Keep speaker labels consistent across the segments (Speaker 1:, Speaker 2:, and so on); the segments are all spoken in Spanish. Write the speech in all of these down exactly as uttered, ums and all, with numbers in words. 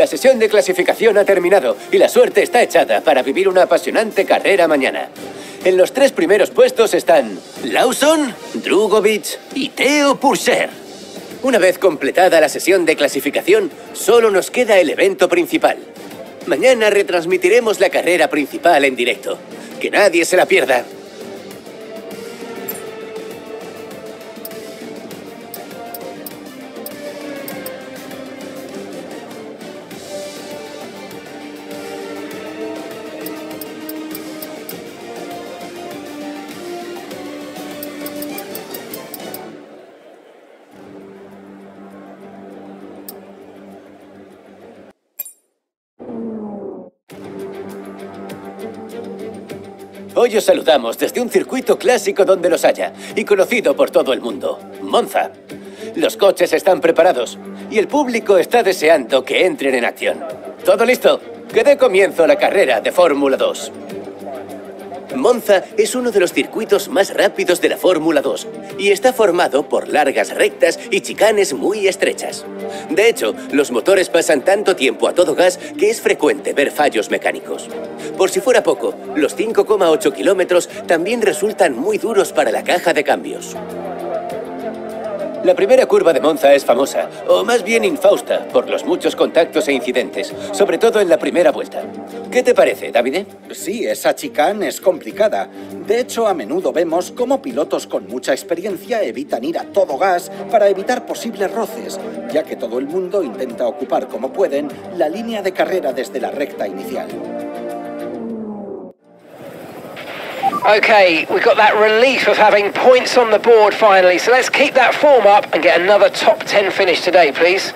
Speaker 1: La sesión de clasificación ha terminado y la suerte está echada para vivir una apasionante carrera mañana. En los tres primeros puestos están Lawson, Drugovic y Theo Pourchaire. Una vez completada la sesión de clasificación, solo nos queda el evento principal. Mañana retransmitiremos la carrera principal en directo. ¡Que nadie se la pierda! Hoy os saludamos desde un circuito clásico donde los haya y conocido por todo el mundo, Monza. Los coches están preparados y el público está deseando que entren en acción. ¿Todo listo? Que dé comienzo la carrera de Fórmula dos. Monza es uno de los circuitos más rápidos de la Fórmula dos y está formado por largas rectas y chicanes muy estrechas. De hecho, los motores pasan tanto tiempo a todo gas que es frecuente ver fallos mecánicos. Por si fuera poco, los cinco coma ocho kilómetros también resultan muy duros para la caja de cambios. La primera curva de Monza es famosa, o más bien infausta, por los muchos contactos e incidentes, sobre todo en la primera vuelta. ¿Qué te parece, Davide?
Speaker 2: Sí, esa chicane es complicada. De hecho, a menudo vemos cómo pilotos con mucha experiencia evitan ir a todo gas para evitar posibles roces, ya que todo el mundo intenta ocupar como pueden la línea de carrera desde la recta inicial.
Speaker 3: Okay, we've got that relief of having points on the board finally, so let's keep that form up and get another top ten finish today, please.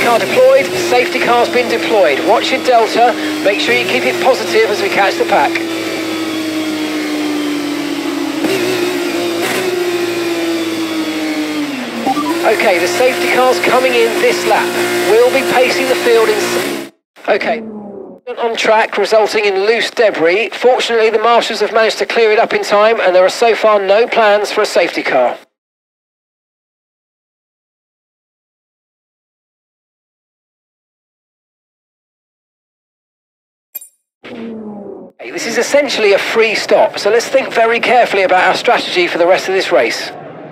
Speaker 3: car deployed, safety car's been deployed. Watch your delta, make sure you keep it positive as we catch the pack. Okay, the safety car's coming in this lap. We'll be pacing the field in... Okay, on track, resulting in loose debris. Fortunately, the marshals have managed to clear it up in time, and there are so far no plans for a safety car. Hey, this is essentially a free stop, so let's think very carefully about our strategy for the rest of this race.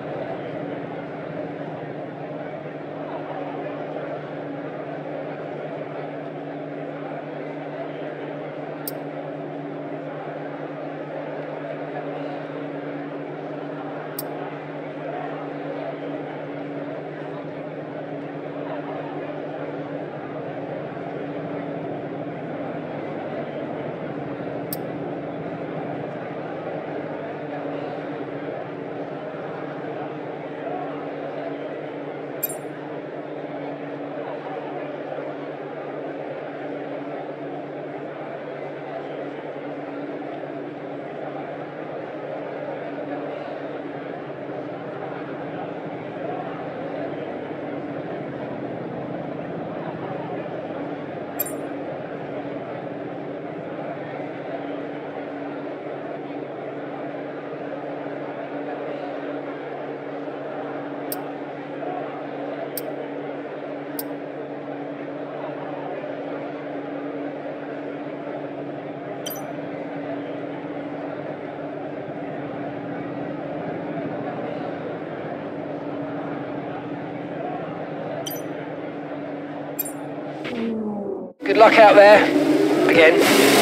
Speaker 3: Good luck out there, again.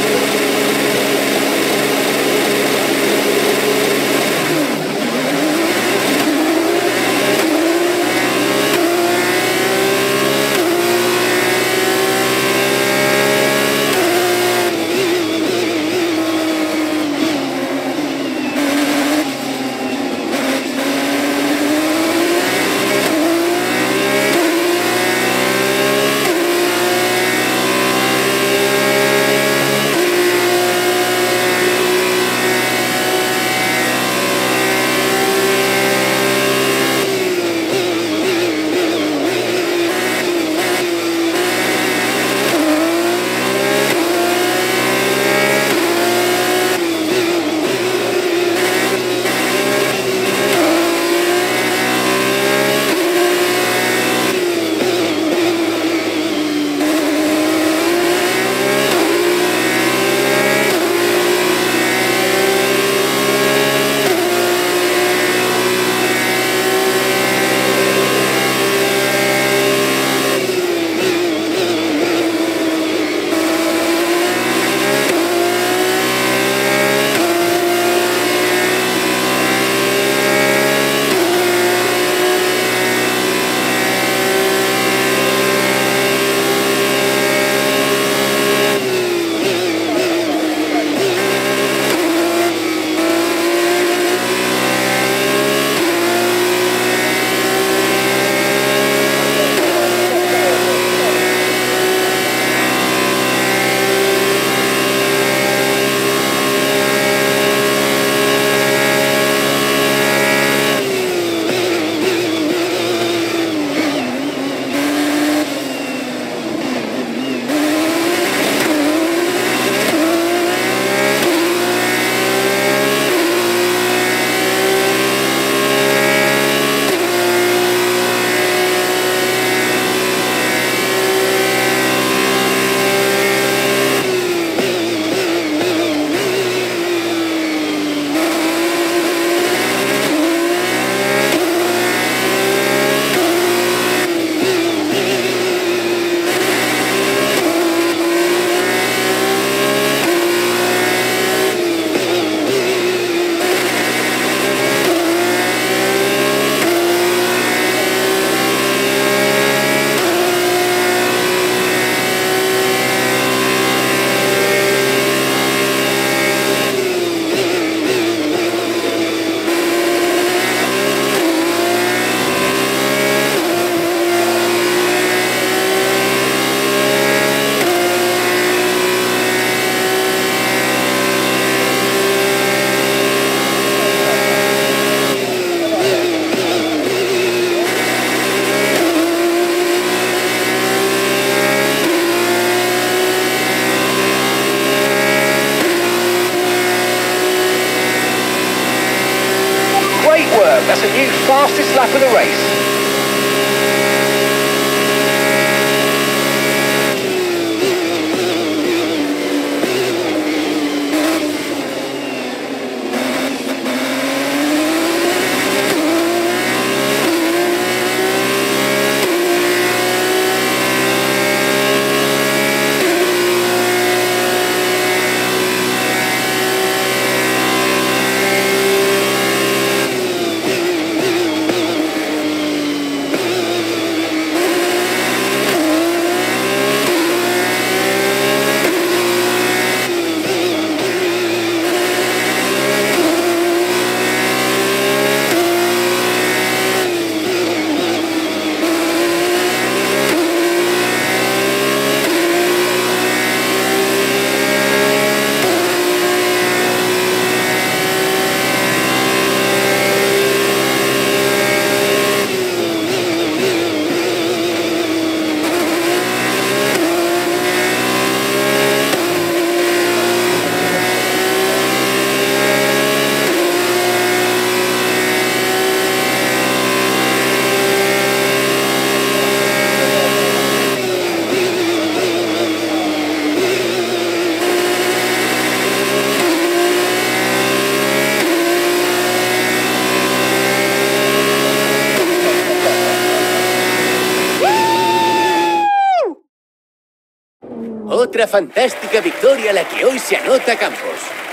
Speaker 3: superb. That's a new fastest lap of the race.
Speaker 1: Otra fantástica victoria la que hoy se anota Campos.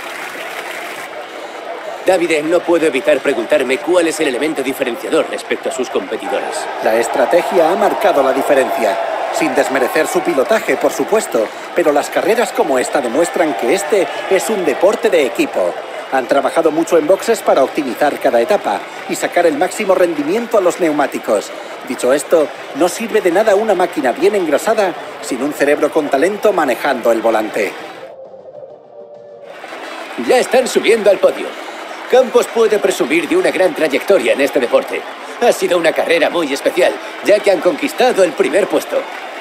Speaker 1: Davide, no puedo evitar preguntarme cuál es el elemento diferenciador respecto a sus competidores.
Speaker 2: La estrategia ha marcado la diferencia. Sin desmerecer su pilotaje, por supuesto, pero las carreras como esta demuestran que este es un deporte de equipo. Han trabajado mucho en boxes para optimizar cada etapa y sacar el máximo rendimiento a los neumáticos. Dicho esto, no sirve de nada una máquina bien engrasada sin un cerebro con talento manejando el volante.
Speaker 1: Ya están subiendo al podio. Campos puede presumir de una gran trayectoria en este deporte. Ha sido una carrera muy especial, ya que han conquistado el primer puesto.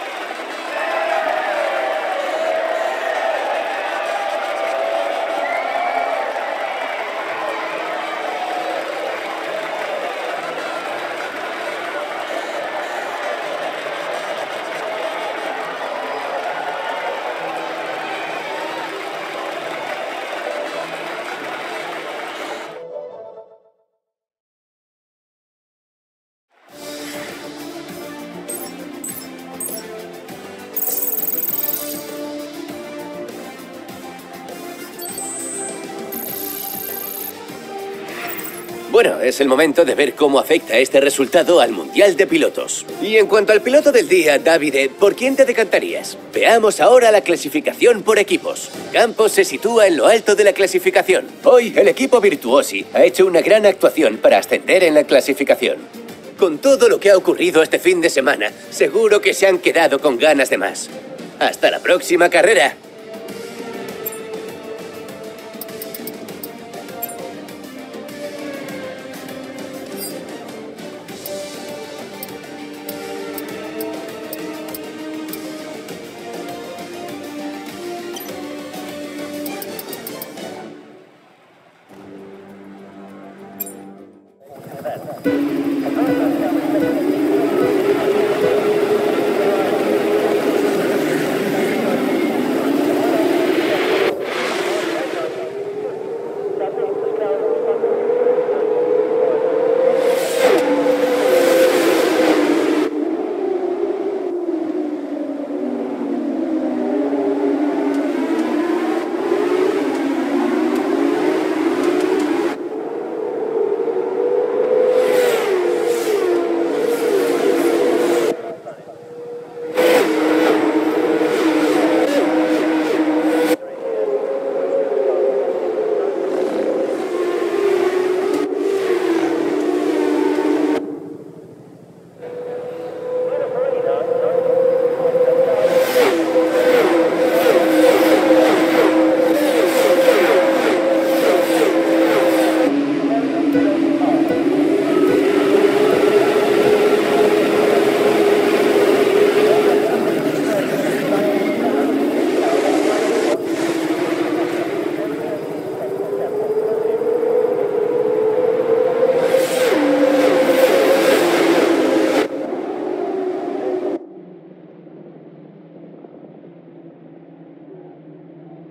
Speaker 1: Bueno, es el momento de ver cómo afecta este resultado al Mundial de Pilotos. Y en cuanto al piloto del día, Davide, ¿por quién te decantarías? Veamos ahora la clasificación por equipos. Campos se sitúa en lo alto de la clasificación. Hoy, el equipo Virtuosi ha hecho una gran actuación para ascender en la clasificación. Con todo lo que ha ocurrido este fin de semana, seguro que se han quedado con ganas de más. ¡Hasta la próxima carrera!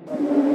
Speaker 3: Monza.